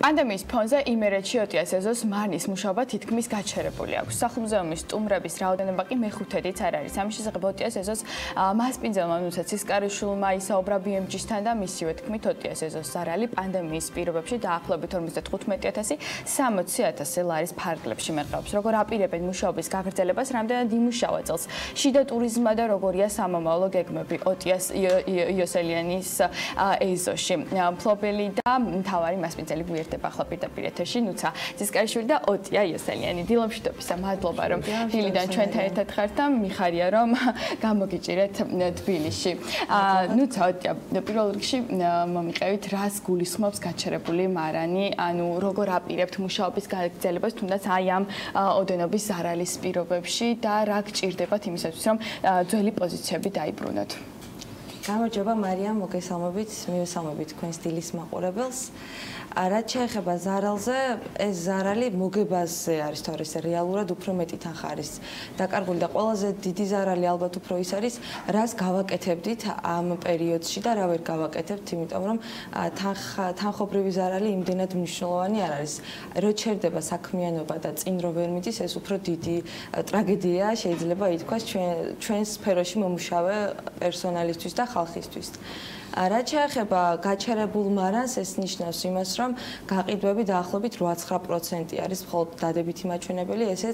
პანდემიის ფონზე იმერეთში ოტიას ეზოს მარნის მუშაობა თითქმის გაჩერებული აქვს. სახლ-მუზეუმის სტუმრების რაოდენობა კი მეხუთედიც არ არის. ამის შესახებ ოტიას ეზოს მასპინძელმა ნუცა ცისკარიშვილმა ისაუბრა BMG-სთან და მისივე თქმით ოტიას ეზოს ზარალი პანდემიის პირობებში დაახლოებით 55,000-60,000 ლარის ფარგლებში მერყეობს. როგორ აპირებენ მუშაობის გაგრძელებას, რამდენად იმუშავა წელს შიდა ტურიზმმა და როგორია სამომავლო გეგმები ოტიას იოსელიანის ეზოში. მფლობელი და მთავარი მასპინძელი ვიერთება ახლა პირდაპირ ეთერში ნუცა ცისკარიშვილი და ოტია იოსელიანი. დილომშვიდობისა, მადლობა რომ დილიდან ჩვენთან ერთად ხართ და მიხარია რომ გამოგიჭირეთ თბილისში. ნუცა ოტია პირველ რიგში მომიყევით რას გულისხმობს გაჩერებული მარანი, ანუ როგორ აპირებთ მუშაობის გაგრძელებას თუნდაც აი ამ ოდენობის ზარალის პირობებში და რა გჭირდებათ იმისათვის რომ ძველი პოზიციები დაიბრუნოთ. გამარჯობა მარიამ, მოგესალმებით, მივესალმებით თქვენს დილის მაყურებელს. რაც შეეხება ზარალზე, ეს ზარალი მოგებაზე არის თორეს რეალურად უფრო მეტი თანხა არის დაკარგული და ყველაზე დიდი ზარალი ალბათ უფრო ის არის, რას გავაკეთებდით ამ პერიოდში და რა ვერ გავაკეთებთ, იმიტომ რომ თანხობრივი ზარალი იმდენად მნიშვნელოვანი არ არის. რო ჩერდება საქმიანობა და წინ რო ვერ მიდის, ეს უფრო დიდი ტრაგედიაა, შეიძლება ითქვას ჩვენ სფეროში მომუშავე პერსონალისთვის და ხალხისთვის. რაც შეეხება გაჩერებულ მარანს, ეს ნიშნავს იმას, რომ გაყიდვები დაახლოებით 8-9% არის მხოლოდ დადებითი მაჩვენებელი, ესეც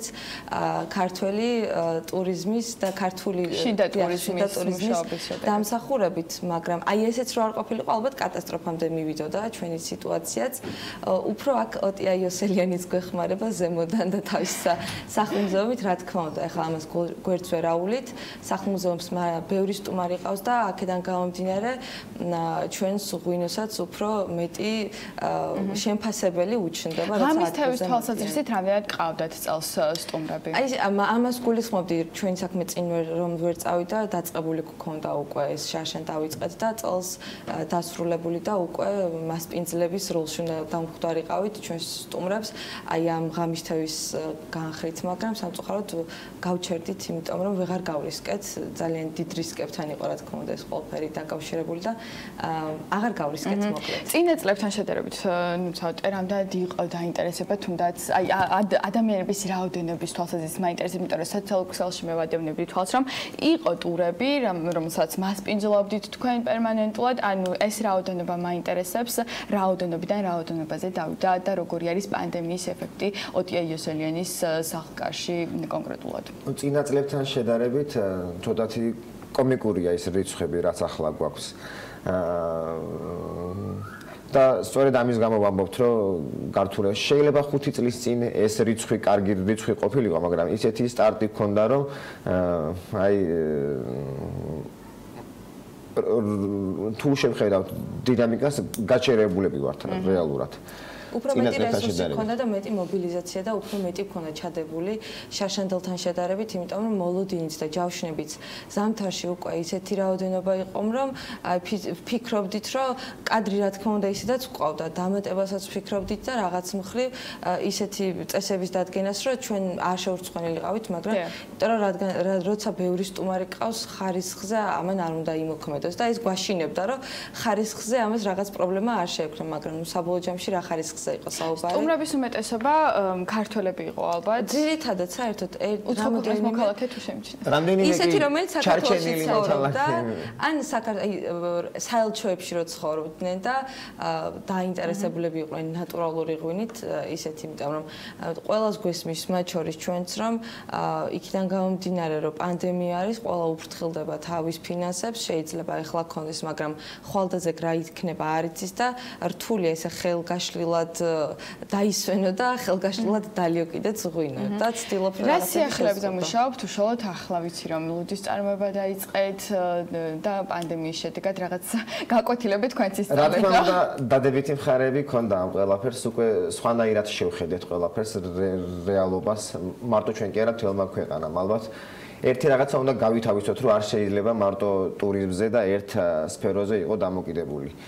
ქართველი ტურიზმის და ქართული შიდა ტურიზმის დამსახურებით, მაგრამ აი ესეც რო არ ყოფილიყო, ალბათ კატასტროფამდე მივიდოდა ჩვენი სიტუაციაც. უფრო აქ ოტია იოსელიანის გვეხმარება ზემოდან და თავის სახლ-მუზეუმით, რა თქმა უნდა, ახლა ამას გვერდს ვერ აუვლით. სახლ-მუზეუმს ბევრი სტუმარი ყავს და აქედან გამომდინარე ჩვენს ღვინოსაც უფრო მეტი შემფასებელი უჩნდება, რაც ამის თავის თვალსაზრისით რამდენად ყავდათ წელს სტუმრები? აი ამას გულისხმობდი ჩვენი საქმე წინ რომ ვერ წავიდა, დაწყებული გქონდა უკვე ეს შარშან დავიწყეთ და წელს დასრულებული და უკვე მასპინძლების როლში უნდა დამხვდარიყავით ჩვენს სტუმრებს აი ამ ღამისთევის განხრით, მაგრამ სამწუხაროდ გავჩერდით, იმიტომ რომ ვეღარ გავრისკეთ, ძალიან დიდ რისკებთან იყო რა თქმა უნდა ეს ყველაფერი დაკავშირებული და აღარ გავრისკეთ მოკლედ. წინა წლებთან შედარებით ნუცა რამდენად იყო დაინტერესება თუნდაც აი ადამიანების რაოდენობის თვალსაზრისით მაინტერესებს, იმიტომ რომ სოციალურ ქსელში მევადევნებდი თვალს რომ იყო ტურები, რომელსაც მასპინძლობდით თქვენ პერმანენტულად, ანუ ეს რაოდენობა მაინტერესებს, რაოდენობიდან რაოდენობაზე დავიდა და როგორი არის პანდემიის ეფექტი ოტია იოსელიანის სახლ-კარში კონკრეტულად. წინა წლებთან შედარებით ცოტათი კომიკურია ის რიცხვები, რაც ახლა გვაქვს. და სწორედ ამის გამო ვამბობთ, რომ გართულება შეიძლება 5 წლის წინ ეს რიცხვი კარგი რიცხვი ყოფილიყო, მაგრამ ისეთი სტარტი ჰქონდა, რომ აი თუ შევხედავთ დინამიკას, გაჩერებულები ვართ რეალურად. უფრო მეტი რესურსი ჰქონდა და მეტი მობილიზაცია და უფრო მეტი ჰქონდა ჩადებული შარშანდელთან შედარებით, იმიტომ რომ მოლოდინიც და ჯავშნებიც ზამთარში უკვე ისეთი რაოდენობა იყო, რომ ფიქრობდით, რომ კადრი რა თქმა უნდა ისედაც გვყავდა, დამატებასაც ფიქრობდით და რაღაც მხრივ ისეთი წესების დადგენას, რომ ჩვენ არ შეურცხვენილიყავით, მაგრამ იმიტომ რომ როცა ბევრი სტუმარი ყავს, ხარისხზე ამან არ უნდა იმოქმედოს და ეს გვაშინებდა, რომ ხარისხზე ამას რაღაც პრობლემა არ შეექმნა, მაგრამ საბოლოო ჯამში რა ხარისხზე იყო საუბარი. სტუმრების უმეტესობა ქართველები იყო ალბათ. ძირითადად საერთოდ უცხოეთის მოქალაქე თუ შემჩნევს. ისეთი რომელიც საქართველოში ცხოვრობდა, ან საელჩოებში რო ცხოვრობდნენ და დაინტერესებულები იყვნენ ნატურალური ღვინით, ისეთი, იმიტომ რომ ყველას გვესმის, მათ შორის ჩვენც, რომ იქიდან გამომდინარე, რომ პანდემია არის, ყველა უფრთხილდება თავის ფინანსებს, შეიძლება ეხლა ქონდეს, მაგრამ ხვალდაზე რა იქნება არ იცის და რთულია ესე ხელგაშლილად დაისვენო და ხელგაშლილად დალიო კიდეც ღვინო და ცდილობ რა სიახლეებზე მუშაობთ, უშუალოდ ახლა ვიცი რომ ლუდის წარმოება დაიწყეთ და პანდემიის შედეგად რაღაც გაკვეთილები თქვენ სისტემაზე. რა თქმა უნდა, დადებითი მხარეები ჰქონდა ამ ყველაფერს, უკვე სხვანაირად შევხედეთ ყველაფერს რეალობას, მარტო ჩვენ კი არა, თელმა ქვეყანამ ალბათ. ერთი რაღაცა უნდა გავითავისოთ, რომ არ შეიძლება მარტო ტურიზმზე და ერთ სფეროზე იყო დამოკიდებული.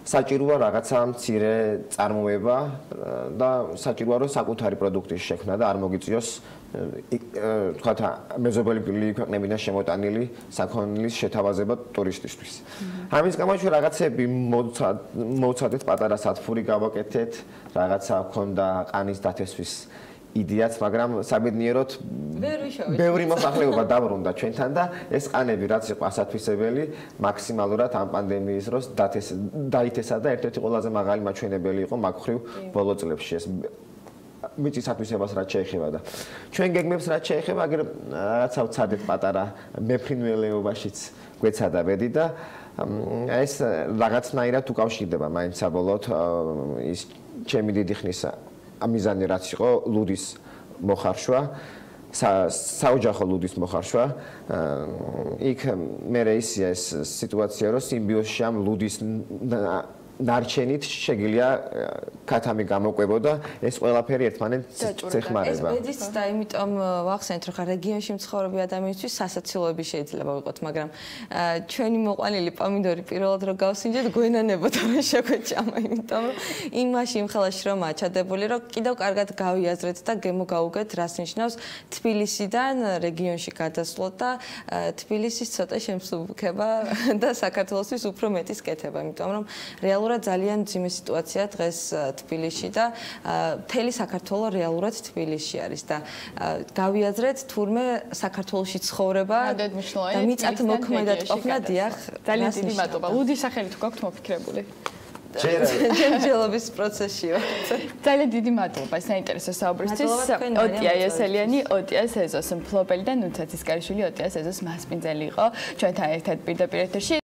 საჭიროა რაღაცა მცირე წარმოება და საჭიროა რომ საკუთარი პროდუქტის შექმნა და არ მოგიწიოს თქვათ მეზობელი ქვეყნებიდან შემოტანილი საქონლის შეთავაზება ტურისტისთვის. ამის გამო ჩვენ რაღაცები მოვცადეთ, პატარა სათფური გავაკეთეთ, რაღაცა ქონდა ყანის დათესვის იდეაც, მაგრამ საბედნიეროდ ბევრი მოსახლეობა დაბრუნდა ჩვენთან და ეს ყანები რაც იყო ასათვისებელი, მაქსიმალურად ამ პანდემიის დროს დაითესა და ერთ-ერთი ყველაზე მაღალი მაჩვენებელი იყო მაგ ხრივ ბოლო წლებში ეს მიწის ათვისებას რაც შეეხება და ჩვენ გეგმებს რაც შეეხება აგერ რაღაცა ვცადეთ პატარა მეფრინველეობაშიც გვეცადა ბედი და ეს რაღაცნაირად უკავშირდება მაინც საბოლოოდ ის ჩემი დიდი ხნის ამიზანი რაც იყო ლუდის მოხარშვა საოჯახო ლუდის მოხარშვა იქ მე ისია ეს სიტუაცია რომ სიმბიოზში ამ ლუდის ნარჩენით შეგიძლია კათამი გამოყვებოდა ეს ყველაფერი ერთმანეთს ეხმარება. ეს ბედიც და იმიტომ ვახსენეთ რომ ხა რეგიონში მცხოვრები ადამიანისთვის სასაცილოები შეიძლება ვიყოთ, მაგრამ ჩვენი მოყვანილი პომიდორი პირველად რო გავსინჯეთ გვენანებოდა მე შეგვეჭამა, იმიტომ რომ იმაში იმ ხელაში რომ აჩადებული რომ კიდევ კარგად გავიაზრეთ და გემოგაუგეთ რას ნიშნავს თბილისიდან რეგიონში გადასვლა და თბილისის ცოტა შემსუბუქება და საქართველოსთვის უფრო მეტის კეთება, იმიტომ რომ რეალურად ძალიან ძიმე სიტუაცია დღეს თბილისში და მთელი საქართველო რეალურად თბილისში არის და გავიაზრეთ თურმე საქართველოში ცხოვრება და მიწათ მოქმედად ყოფნა დიახ ძალიან დიდი მადლობა. ლუდის სახელი თუ გაქვთ მოფიქრებული? ჯერჯერობის პროცესში ვარ. ძალიან დიდი მადლობა საინტერესო საუბრისთვის. ოტია იოსელიანი, ოტიას ეზოს მფლობელი და ნუცა ცისკარიშვილი ოტიას ეზოს მასპინძელი იყო ჩვენთან ერთად პირდაპირ ეთერში.